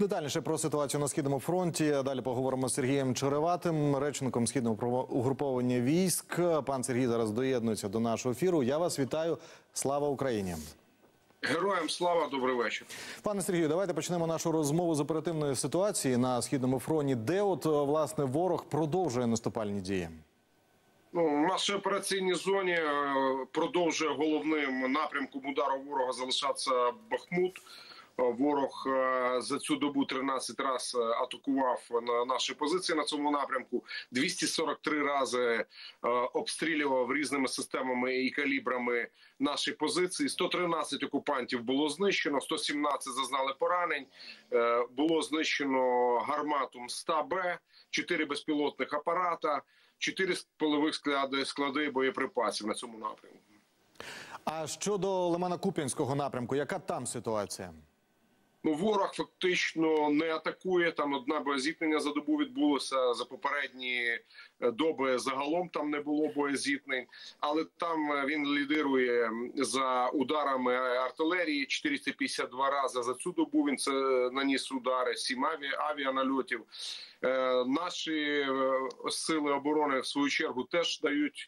Детальніше про ситуацію на Східному фронті. Далі поговоримо з Сергієм Череватим, речником Східного угруповання військ. Пан Сергій зараз доєднується до нашого ефіру. Я вас вітаю. Слава Україні! Героям слава, добрий вечір. Пане Сергію, давайте почнемо нашу розмову з оперативної ситуації на Східному фронті. Де власне, ворог продовжує наступальні дії? В нашій операційній зоні продовжує головним напрямком удару ворога залишатися Бахмут. Ворог за цю добу 13 разів атакував на наші позиції на цьому напрямку. 243 рази обстрілював різними системами і калібрами наші позиції. 113 окупантів було знищено, 117 зазнали поранень. Було знищено гармату 100Б, 4 безпілотних апарата, 4 пилових склади боєприпасів на цьому напрямку. А щодо Лимано-Куп'янського напрямку, яка там ситуація? Ворог фактично не атакує. Там одне боєзіткнення за добу відбулося. За попередні доби загалом там не було боєзіткнень. Але там він лідирує за ударами артилерії. 452 рази за цю добу він наніс удари, 7 авіанальотів. Наші сили оборони, в свою чергу, теж дають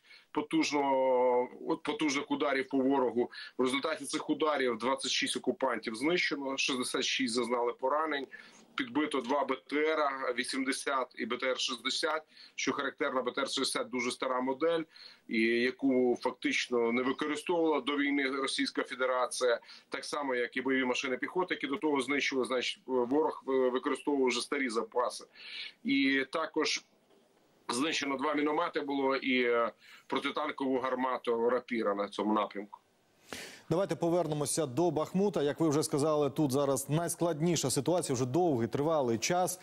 потужних ударів по ворогу. В результаті цих ударів 26 окупантів знищено, 66 зазнали поранень, підбито 2 БТР-80 і БТР-60, що характерно, БТР-60 дуже стара модель, і яку фактично не використовувала до війни Російська Федерація, так само, як і бойові машини піхоти, які до того знищили, значить ворог використовував вже старі запаси. І також знищено 2 міномети було і протитанкову гармату «Рапіра» на цьому напрямку. Давайте повернемося до Бахмута. Як ви вже сказали, тут зараз найскладніша ситуація, вже довгий, тривалий час.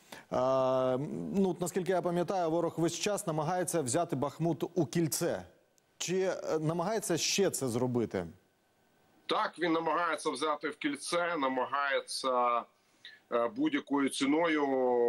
Наскільки я пам'ятаю, ворог весь час намагається взяти Бахмут у кільце. Чи намагається ще це зробити? Так, він намагається взяти в кільце, намагається будь-якою ціною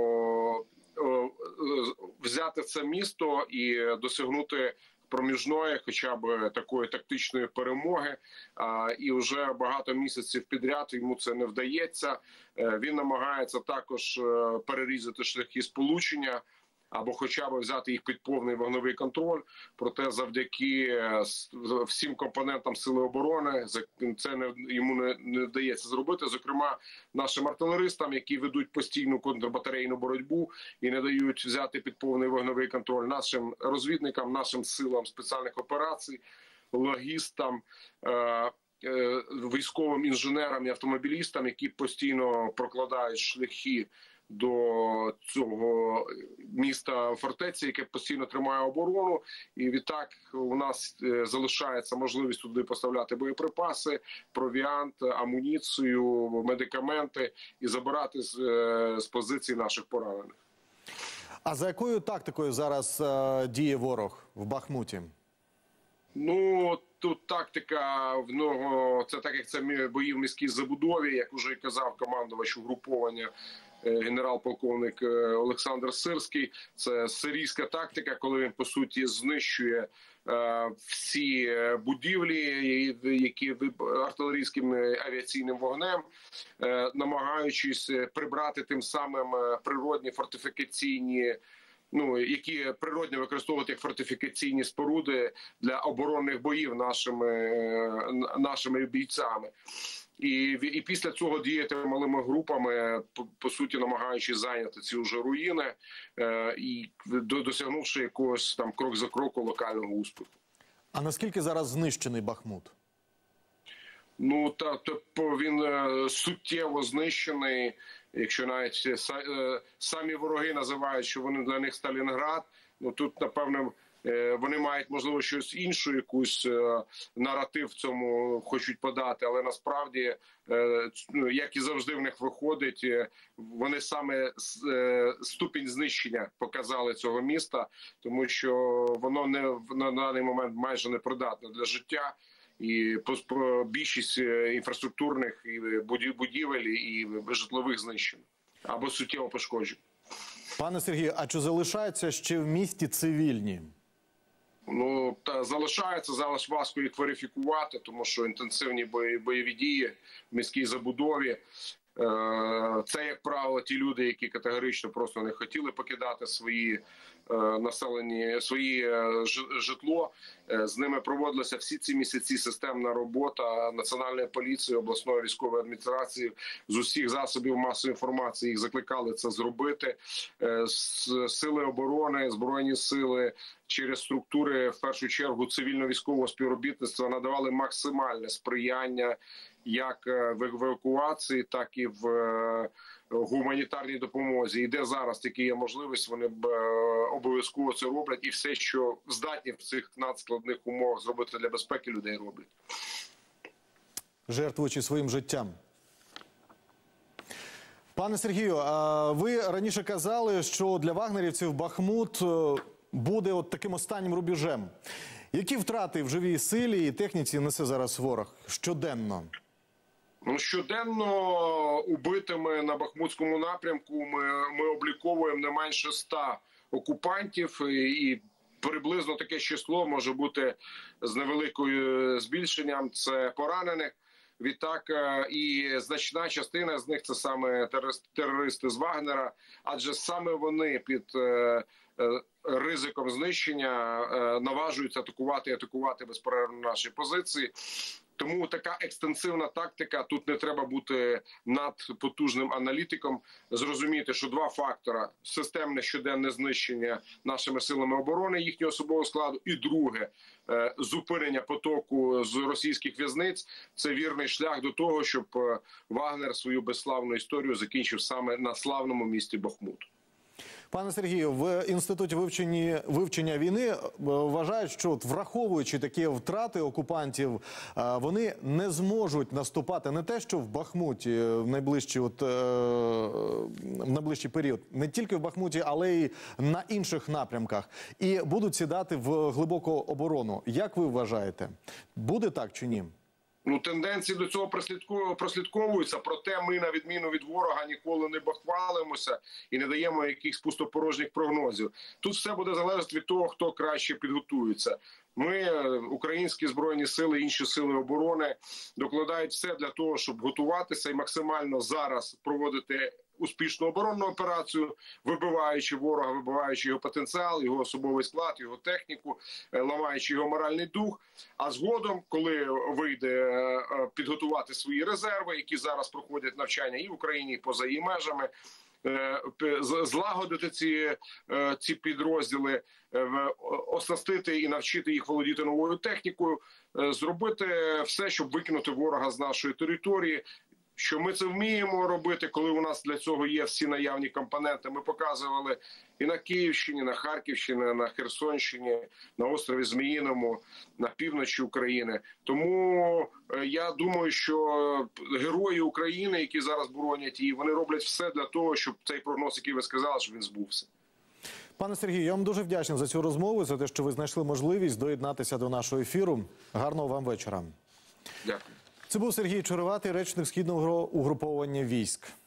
взяти це місто і досягнути проміжної, хоча б такої тактичної перемоги. І вже багато місяців підряд йому це не вдається. Він намагається також перерізати шляхи сполучення, або хоча б взяти їх під повний вогневий контроль. Проте завдяки всім компонентам Сили оборони це йому не вдається зробити. Зокрема, нашим артилеристам, які ведуть постійну контрбатарейну боротьбу і не дають взяти під повний вогневий контроль, нашим розвідникам, нашим силам спеціальних операцій, логістам, військовим інженерам і автомобілістам, які постійно прокладають шляхи до цього міста фортеці, яке постійно тримає оборону. І відтак у нас залишається можливість туди поставляти боєприпаси, провіант, амуніцію, медикаменти і забирати з позицій наших поранених. А за якою тактикою зараз діє ворог в Бахмуті? Тут тактика в нього, це так як це бої в міській забудові, як вже казав командувач угруповання генерал-полковник Олександр Сирський. Це сирійська тактика, коли він, по суті, знищує всі будівлі, які артилерійським авіаційним вогнем, намагаючись прибрати тим самим природні фортифікаційні, які природно використовують як фортифікаційні споруди для оборонних боїв нашими бійцями. І після цього діяти малими групами, по суті, намагаючись зайняти ці вже руїни і досягнувши якогось там крок за кроком локального успіху. А наскільки зараз знищений Бахмут? Він суттєво знищений. Якщо навіть самі вороги називають, що вони для них Сталінград, тут, напевно, вони мають, можливо, щось іншу, якусь наратив в цьому хочуть подати, але насправді, як і завжди в них виходить, вони саме ступінь знищення показали цього міста, тому що воно на даний момент майже непридатне для життя. І більшість інфраструктурних будівель і житлових знищень або суттєво пошкоджень. Пане Сергію, а чи залишаються ще в місті цивільні? Залишаються, зараз важко їх верифікувати, тому що інтенсивні бойові дії в міській забудові. Це, як правило, ті люди, які категорично просто не хотіли покидати свої житло. З ними проводилася всі ці місяці системна робота Національної поліції, обласної військової адміністрації, з усіх засобів масової інформації їх закликали це зробити. Сили оборони, Збройні сили через структури, в першу чергу, цивільно-військового співробітництва надавали максимальне сприяння як в евакуації, так і в гуманітарній допомозі. І де зараз тільки є можливість, вони обов'язково це роблять. І все, що здатні в цих надскладних умовах зробити для безпеки людей, роблять. Жертвуючи своїм життям. Пане Сергію, ви раніше казали, що для вагнерівців Бахмут буде от таким останнім рубежем. Які втрати в живій силі і техніці несе зараз ворог щоденно? Щоденно убитими на Бахмутському напрямку ми обліковуємо не менше 100 окупантів, і приблизно таке число може бути з невеликою збільшенням. Це поранених. Відтак, і значна частина з них – це саме терористи з Вагнера, адже саме вони під ризиком знищення наважуються атакувати безперервно наші позиції. Тому така екстенсивна тактика, тут не треба бути надпотужним аналітиком, зрозуміти, що два фактора – системне щоденне знищення нашими силами оборони їхнього особового складу, і друге – зупинення потоку з російських в'язниць – це вірний шлях до того, щоб Вагнер свою безславну історію закінчив саме на славному місті Бахмут. Пане Сергію, в Інституті вивчення війни вважають, що враховуючи такі втрати окупантів, вони не зможуть наступати не те, що в Бахмуті в найближчий період, не тільки в Бахмуті, але й на інших напрямках, і будуть сідати в глибоку оборону. Як ви вважаєте, буде так чи ні? Тенденції до цього прослідковуються, проте ми, на відміну від ворога, ніколи не бахвалимося і не даємо якихось пустопорожніх прогнозів. Тут все буде залежати від того, хто краще підготується. Ми, українські Збройні сили, інші сили оборони, докладають все для того, щоб готуватися і максимально зараз проводити успішну оборонну операцію, вибиваючи ворога, вибиваючи його потенціал, його особовий склад, його техніку, ламаючи його моральний дух. А згодом, коли вийде підготувати свої резерви, які зараз проходять навчання і в Україні, і поза її межами, злагодити ці підрозділи, оснастити і навчити їх володіти новою технікою, зробити все, щоб викинути ворога з нашої території. Що ми це вміємо робити, коли у нас для цього є всі наявні компоненти. Ми показували і на Київщині, на Харківщині, на Херсонщині, на острові Зміїному, на півночі України. Тому я думаю, що герої України, які зараз боронять її, вони роблять все для того, щоб цей прогноз, який ви сказали, щоб він збувся. Пане Сергію, я вам дуже вдячний за цю розмову, за те, що ви знайшли можливість доєднатися до нашого ефіру. Гарного вам вечора. Дякую. Це був Сергій Череватий, речник Східного угруповання військ.